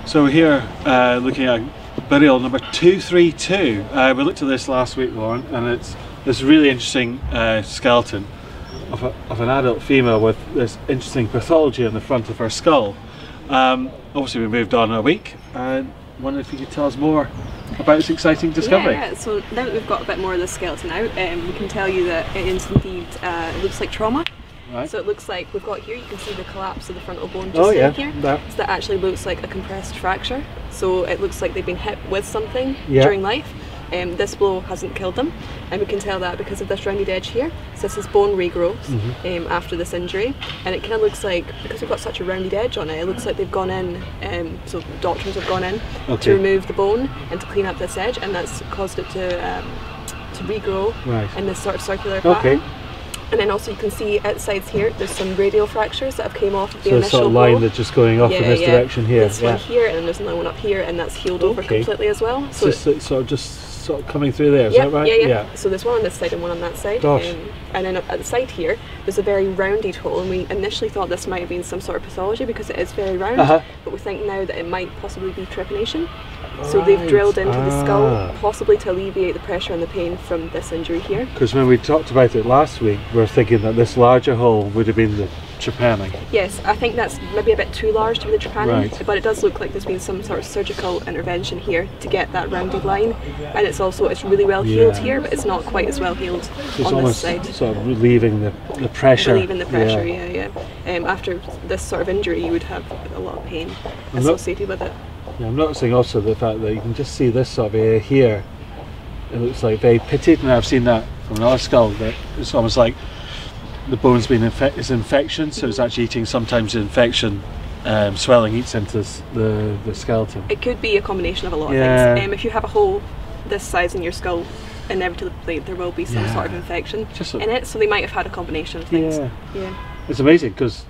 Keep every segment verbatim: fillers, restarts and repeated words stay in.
So we're here uh, looking at burial number two three two. Uh, we looked at this last week, Lauren, and it's this really interesting uh, skeleton of, a, of an adult female with this interesting pathology on the front of her skull. Um, obviously we moved on a week, and I wondered if you could tell us more about this exciting discovery. Yeah, yeah. So now that we've got a bit more of the skeleton out, um, we can tell you that it is indeed, uh, it looks like trauma. Right. So it looks like, we've got here, you can see the collapse of the frontal bone just oh, yeah, here. that. So that actually looks like a compressed fracture. So it looks like they've been hit with something yeah. during life. Um, this blow hasn't killed them, and we can tell that because of this rounded edge here. So this is bone regrowth mm-hmm. um, after this injury, and it kind of looks like, because we've got such a rounded edge on it, it looks like they've gone in, um, so doctors have gone in okay. to remove the bone and to clean up this edge, and that's caused it to um, to regrow right. in this sort of circular pattern. Okay. And then also you can see at the sides here, there's some radial fractures that have came off of the so initial So a sort of line blow. that's just going off yeah, in this yeah. direction here. This yeah. one here, and then there's another one up here, and that's healed okay. over completely as well. So so it's sort of just sort of coming through there, is yeah, that right? Yeah, yeah, yeah. So there's one on this side and one on that side. Gosh. Um, and then at the side here, there's a very rounded hole, and we initially thought this might have been some sort of pathology because it is very round, uh-huh. but we think now that it might possibly be trepanning. So right. they've drilled into ah. the skull, possibly to alleviate the pressure and the pain from this injury here. Because when we talked about it last week, we were thinking that this larger hole would have been the trepanning. Yes, I think that's maybe a bit too large to be the trepanning, right. but it does look like there's been some sort of surgical intervention here to get that rounded line, and it's also, it's really well healed yeah. here, but it's not quite as well healed so it's on almost this side. Sort of relieving the, the pressure. Relieving the pressure, yeah, yeah. yeah. Um, after this sort of injury, you would have a lot of pain I'm associated with it. Yeah, I'm noticing also the fact that you can just see this sort of area here. It looks like very pitted, and I've seen that from another skull. That it's almost like the bone's been infe it's infection, so it's actually eating. Sometimes the infection, um, swelling eats into this, the the skeleton. It could be a combination of a lot yeah. of things. Um, if you have a hole this size in your skull, inevitably there will be some yeah. sort of infection just a, in it. So they might have had a combination of things. Yeah, yeah. It's amazing because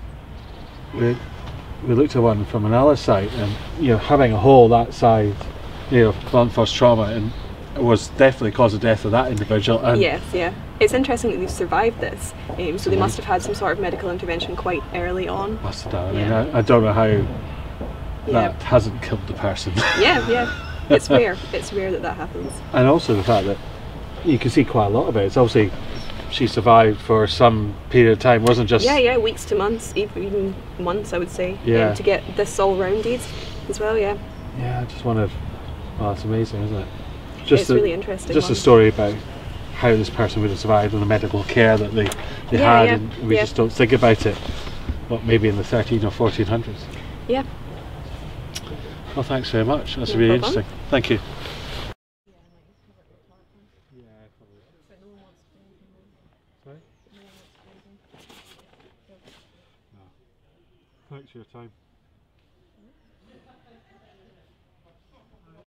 we we looked at one from another site, and you know, having a hole that size, you know, blunt force trauma, and it was definitely caused the death of that individual. And yes, yeah. It's interesting that they've survived this, um, so they must have had some sort of medical intervention quite early on. Must have done. I yeah. mean, I, I don't know how yeah. that hasn't killed the person. yeah, yeah. It's rare. It's rare that that happens. And also the fact that you can see quite a lot of it. It's obviously she survived for some period of time. It wasn't just yeah, yeah, weeks to months, even months, I would say. Yeah. Um, to get this all rounded as well. Yeah. Yeah, I just wondered. Well, it's amazing, isn't it? Just it's a, really interesting. Just one. a story about how this person would have survived and the medical care that they, they yeah, had, yeah, and we yeah. just don't think about it. What, maybe in the thirteen or fourteen hundreds. Yeah. Well, thanks very much. That's no really problem. interesting. Thank you. Sorry? No. Thanks for your time.